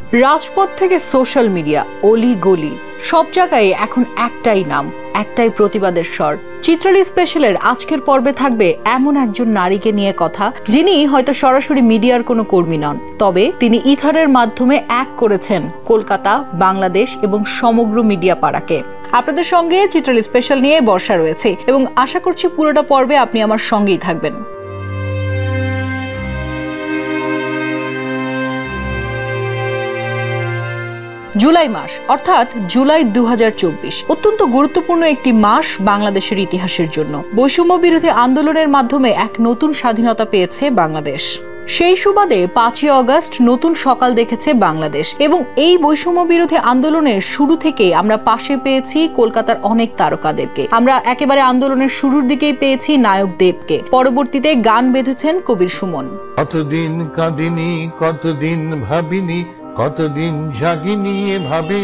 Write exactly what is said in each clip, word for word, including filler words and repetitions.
রাজপথ থেকে social media, অলি গলি সব জায়গায় এখন একটাই নাম, একটাই প্রতিবাদের স্বর। চিত্রালী স্পেশালের আজকের পর্বে থাকবে এমন একজন নারীকে নিয়ে কথা, যিনি হয়তো সরাসরি মিডিয়ার কোনো কর্মী নন, তবে তিনি ইথারের মাধ্যমে এক করেছেন কলকাতা, বাংলাদেশ এবং সমগ্র মিডিয়া পাড়াকে। আপনাদের সঙ্গে চিত্রালী স্পেশাল নিয়ে বর্ষা রয়েছে এবং আশা করছি পুরোটা পর্বে আপনি আমার সঙ্গেই থাকবেন। জুলাই মাস অর্থাৎ জুলাই দু হাজার চব্বিশ অত্যন্ত গুরুত্বপূর্ণ একটি মাস বাংলাদেশের ইতিহাসের জন্য। বৈষম্য বিরোধী আন্দোলনের মাধ্যমে এক নতুন স্বাধীনতা পেয়েছে বাংলাদেশ। সেই সুবাদে পাঁচই অগস্ট নতুন সকাল দেখেছে বাংলাদেশ এবং এই বৈষম্য বিরোধী আন্দোলনের শুরু থেকে আমরা পাশে পেয়েছি কলকাতার অনেক তারকাদেরকে। আমরা একেবারে আন্দোলনের শুরুর দিকেই পেয়েছি নায়ক দেবকে, পরবর্তীতে গান বেঁধেছেন কবির সুমন। কতদিন কাঁদিনি, কতদিন ভাবিনি, কতদিন জাগিনি ভাবে।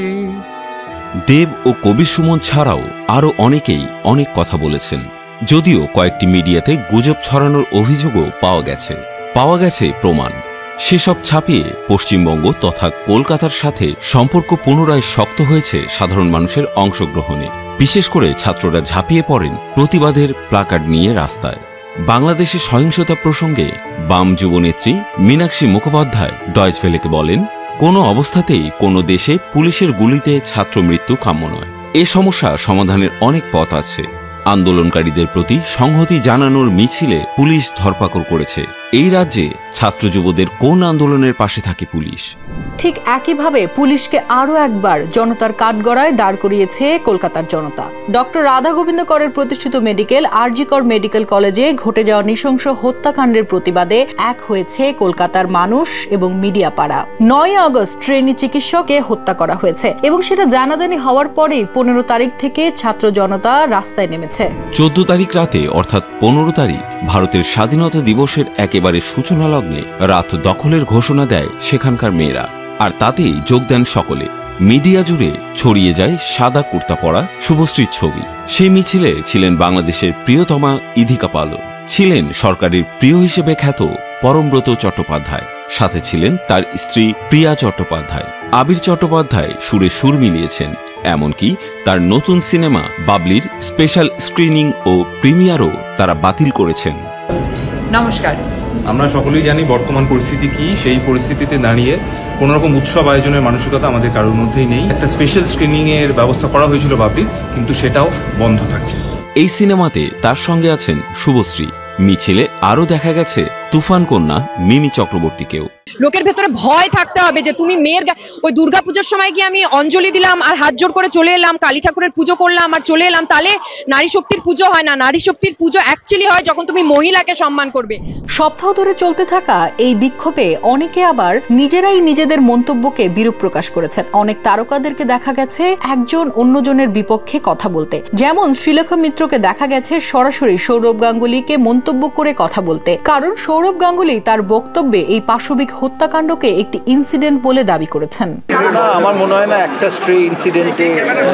দেব ও কবির সুমন ছাড়াও আরো অনেকেই অনেক কথা বলেছেন, যদিও কয়েকটি মিডিয়াতে গুজব ছড়ানোর অভিযোগও পাওয়া গেছে পাওয়া গেছে প্রমাণ। সেসব ছাপিয়ে পশ্চিমবঙ্গ তথা কলকাতার সাথে সম্পর্ক পুনরায় শক্ত হয়েছে সাধারণ মানুষের অংশগ্রহণে। বিশেষ করে ছাত্ররা ঝাঁপিয়ে পড়েন প্রতিবাদের প্লাকার্ড নিয়ে রাস্তায়। বাংলাদেশে সহিংসতা প্রসঙ্গে বাম যুবনেত্রী মীনাক্ষী মুখোপাধ্যায় ডয়েচ ভেলেকে বলেন, কোনো অবস্থাতেই কোনো দেশে পুলিশের গুলিতে ছাত্র মৃত্যু কাম্য নয়। এ সমস্যা সমাধানের অনেক পথ আছে। আন্দোলনকারীদের প্রতি সংহতি জানানোর মিছিলে পুলিশ ধরপাকড় করেছে। এই রাজ্যে ছাত্র যুবদের কোন আন্দোলনের পাশে থাকে পুলিশ? ঠিক একইভাবে পুলিশকে আরো একবার জনতার কাঠগড়ায় দাঁড় করিয়েছে কলকাতার জনতা। ডক্টর রাধা গোবিন্দ করের প্রতিষ্ঠিত মেডিকেল আরজি কর মেডিকেল কলেজে ঘটে যাওয়া নৃশংস হত্যাকাণ্ডের প্রতিবাদে এক হয়েছে কলকাতার মানুষ এবং মিডিয়া পাড়া। নয় আগস্ট ট্রেনি চিকিৎসককে হত্যা করা হয়েছে এবং সেটা জানাজানি হওয়ার পরেই পনেরো তারিখ থেকে ছাত্র জনতা রাস্তায় নেমেছে। চোদ্দ তারিখ রাতে অর্থাৎ পনেরো তারিখ ভারতের স্বাধীনতা দিবসের একেবারে সূচনা লগ্নে রাত দখলের ঘোষণা দেয় সেখানকার মেয়েরা, আর তাতেই যোগ দেন সকলে। মিডিয়া জুড়ে ছড়িয়ে যায় সাদা কুর্তা পরা শুভশ্রীর ছবি। সেই মিছিলে ছিলেন বাংলাদেশের প্রিয়তমা ইধিকা পালও, ছিলেন সরকারের প্রিয় হিসেবে খ্যাত পরমব্রত চট্টোপাধ্যায়, সাথে ছিলেন তার স্ত্রী প্রিয়া চট্টোপাধ্যায়। আবির চট্টোপাধ্যায় সুরে সুর মিলিয়েছেন, এমনকি তার নতুন সিনেমা বাবলির স্পেশাল স্ক্রিনিং ও প্রিমিয়ারও তারা বাতিল করেছেন। নমস্কার। আমরা সকলেই জানি বর্তমান পরিস্থিতি কি। সেই পরিস্থিতিতে দাঁড়িয়ে কোন রকম উৎসব আয়োজনের মানসিকতা আমাদের কারোর মধ্যেই নেই। একটা স্পেশাল স্ক্রিনিং এর ব্যবস্থা করা হয়েছিল বাবলির, কিন্তু সেটাও বন্ধ থাকছে। এই সিনেমাতে তার সঙ্গে আছেন শুভশ্রী। মিছিলে আরো দেখা গেছে তুফান কন্যা মিমি চক্রবর্তীকেও। লোকের ভেতরে ভয় থাকতে হবে যে তুমি মেয়ের, ওই দুর্গাপুজোর সময় গিয়ে আমি অঞ্জলি দিলাম আর হাত জোর করে চলে এলাম, কালী ঠাকুরের পুজো করলাম আর চলে এলাম, তাহলে নারী শক্তির পুজো হয় না। নারী শক্তির পুজো অ্যাকচুয়ালি হয় যখন তুমি মহিলাকে সম্মান করবে। সপ্তাহ ধরে চলতে থাকা এই বিক্ষোভে অনেকে আবার নিজেরাই নিজেদের মন্তব্যকে বিরূপ প্রকাশ করেছেন। অনেক তারকাদেরকে দেখা গেছে একজন অন্যজনের বিপক্ষে কথা বলতে, যেমন শ্রীলেখা মিত্রকে দেখা গেছে সরাসরি সৌরভ গাঙ্গুলিকে মন্তব্য করে কথা বলতে, কারণ সৌরভ গাঙ্গুলি তার বক্তব্যে এই পাশবিক হত্যাকাণ্ডকে একটি ইনসিডেন্ট বলে দাবি করেছেন। না, আমার মনে হয় না একটা স্ট্রে ইনসিডেন্টে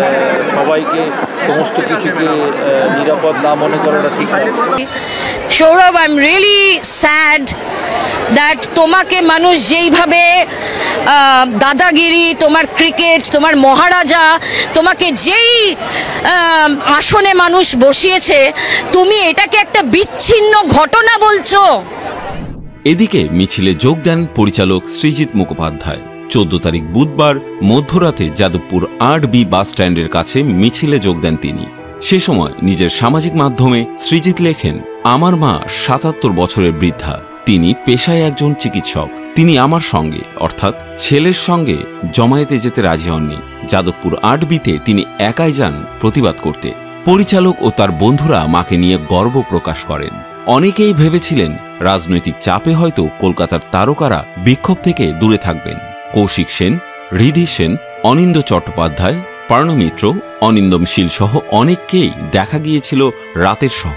সবাইকে সমস্ত কিছুকে নিরাপদ না মনে করাটা ঠিক নয়। Sourav, I am really sad that তোমাকে মানুষ যেইভাবে দাদাগিরি, তোমার ক্রিকেট, তোমার মহারাজা, তোমাকে যেই আসনে মানুষ বসিয়েছে, তুমি এটাকে একটা বিচ্ছিন্ন ঘটনা বলছো। এদিকে মিছিলে যোগ দেন পরিচালক সৃজিত মুখোপাধ্যায়। চোদ্দ তারিখ বুধবার মধ্যরাতে যাদবপুর আট বি বাস স্ট্যান্ডের কাছে মিছিলে যোগ দেন তিনি। সে সময় নিজের সামাজিক মাধ্যমে সৃজিত লেখেন, আমার মা সাতাত্তর বছরের বৃদ্ধা, তিনি পেশায় একজন চিকিৎসক। তিনি আমার সঙ্গে অর্থাৎ ছেলের সঙ্গে জমায়েতে যেতে রাজি হননি। যাদবপুর আট বিতে তিনি একাই যান প্রতিবাদ করতে। পরিচালক ও তার বন্ধুরা মাকে নিয়ে গর্ব প্রকাশ করেন। অনেকেই ভেবেছিলেন রাজনৈতিক চাপে হয়তো কলকাতার তারকারা বিক্ষোভ থেকে দূরে থাকবেন। কৌশিক সেন, হৃদি সেন, অনিন্দ চট্টোপাধ্যায়, পার্ণমিত্র, অনিন্দম শীল সহ অনেককেই দেখা গিয়েছিল রাতের শহরে।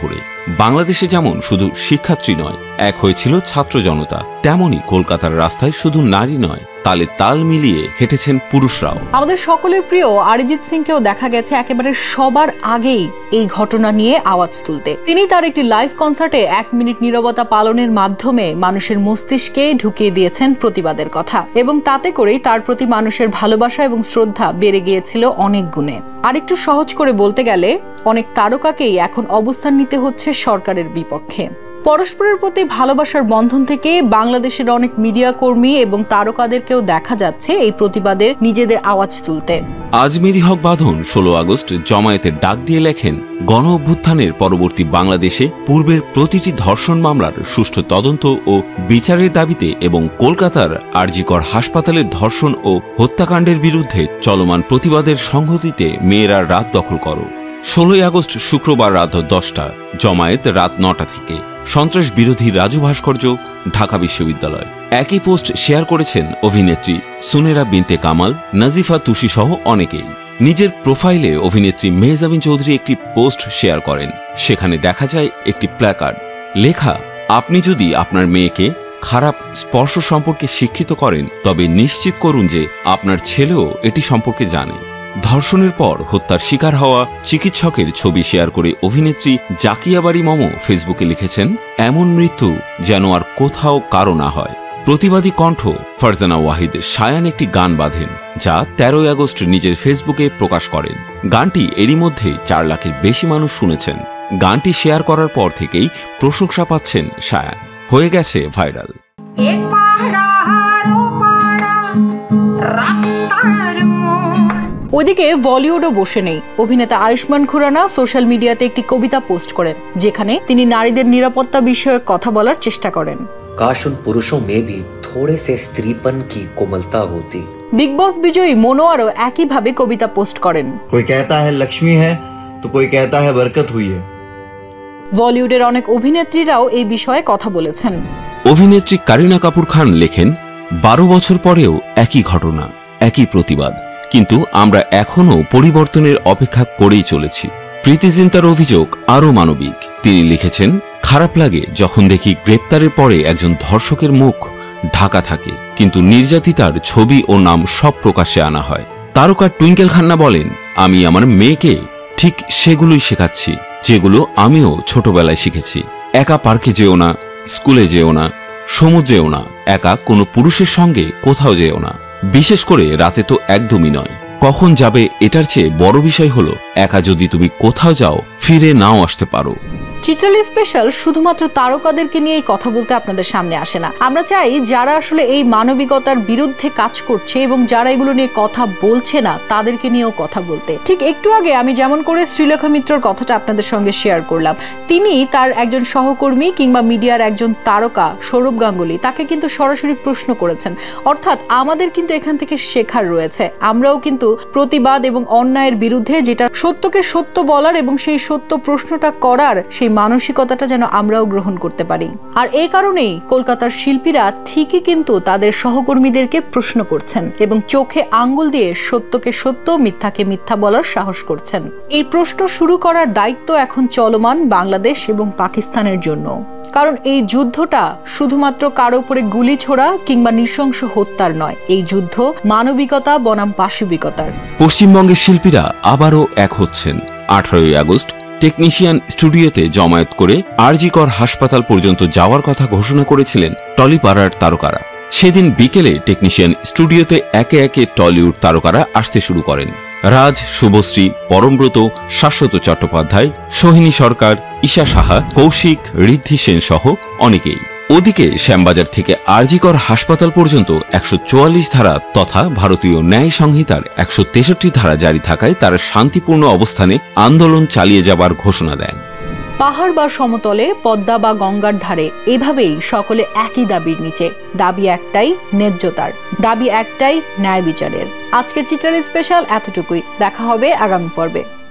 বাংলাদেশে যেমন শুধু শিক্ষার্থী নয়, এক হয়েছিল ছাত্র জনতা, তেমনি কলকাতার রাস্তায় শুধু নারী নয়, তালে তাল মিলিয়ে হেঁটেছেন পুরুষরাও। আমাদের সকলের প্রিয় অরিজিৎ সিংকেও দেখা গেছে একেবারে সবার আগেই এই ঘটনা নিয়ে আওয়াজ তুলতে। তিনি তার একটি লাইভ কনসার্টে এক মিনিট নীরবতা পালনের মাধ্যমে মানুষের মস্তিষ্কে ঢুকিয়ে দিয়েছেন প্রতিবাদের কথা, এবং তাতে করেই তার প্রতি মানুষের ভালোবাসা এবং শ্রদ্ধা বেড়ে গিয়েছিল অনেক গুণে। আরেকটু সহজ করে বলতে গেলে অনেক তারকাকেই এখন অবস্থান নিতে হচ্ছে সরকারের বিপক্ষে। পরস্পরের প্রতি ভালোবাসার বন্ধন থেকে বাংলাদেশের অনেক মিডিয়া কর্মী এবং তারকাদেরকেও দেখা যাচ্ছে এই প্রতিবাদের নিজেদের আওয়াজ তুলতে। আজমেরি হক বাঁধন ষোলো আগস্ট জমায়েতের ডাক দিয়ে লেখেন, গণ অভ্যুত্থানের পরবর্তী বাংলাদেশে পূর্বের প্রতিটি ধর্ষণ মামলার সুষ্ঠু তদন্ত ও বিচারের দাবিতে এবং কলকাতার আরজিকর হাসপাতালের ধর্ষণ ও হত্যাকাণ্ডের বিরুদ্ধে চলমান প্রতিবাদের সংহতিতে মেয়েরা রাত দখল করো। ষোলোই আগস্ট শুক্রবার রাত দশটা, জমায়েত রাত নটা থেকে। সন্ত্রাস বিরোধী রাজু ভাস্কর্য, ঢাকা বিশ্ববিদ্যালয়। একই পোস্ট শেয়ার করেছেন অভিনেত্রী সুনেরা বিনতে কামাল, নাজিফা তুষি সহ অনেকেই। নিজের প্রোফাইলে অভিনেত্রী মেহজাবিন চৌধুরী একটি পোস্ট শেয়ার করেন। সেখানে দেখা যায় একটি প্ল্যাকার্ড, লেখা, আপনি যদি আপনার মেয়েকে খারাপ স্পর্শ সম্পর্কে শিক্ষিত করেন তবে নিশ্চিত করুন যে আপনার ছেলেও এটি সম্পর্কে জানে। ধর্ষণের পর হত্যার শিকার হওয়া চিকিৎসকের ছবি শেয়ার করে অভিনেত্রী জাকিয়া বাড়ি মমো ফেসবুকে লিখেছেন, এমন মৃত্যু যেন আর কোথাও কারো না হয়। প্রতিবাদী কণ্ঠ ফারজানা ওয়াহিদ সায়ান একটি গান বাঁধেন, যা তেরোই আগস্ট নিজের ফেসবুকে প্রকাশ করেন। গানটি এরই মধ্যে চার লাখের বেশি মানুষ শুনেছেন। গানটি শেয়ার করার পর থেকেই প্রশংসা পাচ্ছেন সায়ান, হয়ে গেছে ভাইরাল। ওইদিকে বলিউডও বসে নেই। অভিনেতা আয়ুষ্মান খুরানা সোশ্যাল মিডিয়াতে একটি কবিতা পোস্ট করেন, যেখানে তিনি নারীদের নিরাপত্তা বিষয়ক কথা বলার চেষ্টা করেন। काश उन पुरुषों में भी थोड़े से स्त्रीपन की कोमलता होती। बिग बॉस বিজয়ী মনোয়ারও একইভাবে কবিতা পোস্ট করেন। कोई कहता है लक्ष्मी है तो कोई कहता है बरकत हुई है। বলিউডের অনেক অভিনেত্রীরাও এই বিষয়ে কথা বলেছেন। অভিনেত্রী কারিনা কাপুর খান লেখেন, বারো বছর পরেও একই ঘটনা, একই প্রতিবাদ, কিন্তু আমরা এখনো পরিবর্তনের অপেক্ষা করেই চলেছি। প্রীতি জিন্তার অভিযোগ আরও মানবিক। তিনি লিখেছেন, খারাপ লাগে যখন দেখি গ্রেপ্তারের পরে একজন ধর্ষকের মুখ ঢাকা থাকে, কিন্তু নির্যাতিতার ছবি ও নাম সব প্রকাশ্যে আনা হয়। তারকা টুইঙ্কেল খান্না বলেন, আমি আমার মেয়েকে ঠিক সেগুলোই শেখাচ্ছি যেগুলো আমিও ছোটবেলায় শিখেছি। একা পার্কে যেও না, স্কুলে যেও না, সমুদ্রেও না, একা কোনো পুরুষের সঙ্গে কোথাও যেও না, বিশেষ করে রাতে তো একদমই নয়। কখন যাবে এটার চেয়ে বড় বিষয় হলো একা যদি তুমি কোথাও যাও ফিরে নাও আসতে পারো। চিত্রালী স্পেশাল শুধুমাত্র তারকাদেরকে নিয়েই কথা বলতে আপনাদের সামনে আসে না। আমরা চাই যারা আসলে এই মানবিকতার বিরুদ্ধে কাজ করছে এবং যারা এগুলো নিয়ে কথা বলছে না তাদেরকে নিয়েও কথা বলতে। ঠিক একটু আগে আমি যেমন করে শ্রীলেখা মিত্রর কথাটা আপনাদের সঙ্গে শেয়ার করলাম, তিনি তার একজন সহকর্মী কিংবা মিডিয়ার একজন তারকা সৌরভ গাঙ্গুলি তাকে কিন্তু সরাসরি প্রশ্ন করেছেন। অর্থাৎ আমাদের কিন্তু এখান থেকে শেখার রয়েছে। আমরাও কিন্তু প্রতিবাদ এবং অন্যায়ের বিরুদ্ধে যেটা সত্যকে সত্য বলার এবং সেই সত্য প্রশ্নটা করার সেই মানসিকতাটা যেন আমরাও গ্রহণ করতে পারি। আর এই কারণেই কলকাতার শিল্পীরা ঠিকই কিন্তু তাদের সহকর্মীদেরকে প্রশ্ন করছেন এবং চোখে আঙ্গুল দিয়ে সত্যকে সত্য, মিথ্যাকে মিথ্যা বলার সাহস করছেন। এই প্রশ্ন শুরু করার দায়িত্ব এখন চলমান বাংলাদেশ এবং পাকিস্তানের জন্য। কারণ এই যুদ্ধটা শুধুমাত্র কারো উপরে গুলি ছোড়া কিংবা নৃশংস হত্যার নয়, এই যুদ্ধ মানবিকতা বনাম পাশবিকতার। পশ্চিমবঙ্গের শিল্পীরা আবারও এক হচ্ছেন। আঠারোই আগস্ট টেকনিশিয়ান স্টুডিওতে জমায়েত করে আরজিকর হাসপাতাল পর্যন্ত যাওয়ার কথা ঘোষণা করেছিলেন টলিপাড়ার তারকারা। সেদিন বিকেলে টেকনিশিয়ান স্টুডিওতে একে একে টলিউড তারকারা আসতে শুরু করেন। রাজ, শুভশ্রী, পরমব্রত, শাশ্বত চট্টোপাধ্যায়, সোহিনী সরকার, ঈশা সাহা, কৌশিক, ঋদ্ধি সেন সহ অনেকেই। ওদিকে শ্যামবাজার থেকে আরজিকর হাসপাতাল পর্যন্ত একশো চুয়াল্লিশ ধারা তথা ভারতীয় ন্যায় সংহিতার একশো তেষট্টি ধারা জারি থাকায় তারা শান্তিপূর্ণ অবস্থানে আন্দোলন চালিয়ে যাবার ঘোষণা দেন। পাহাড় বা সমতলে, পদ্মা বা গঙ্গার ধারে এভাবেই সকলে একই দাবির নিচে। দাবি একটাই, ন্যায্যতার। দাবি একটাই, ন্যায় বিচারের। আজকের চিত্রালী স্পেশাল এতটুকুই। দেখা হবে আগামী পর্বে।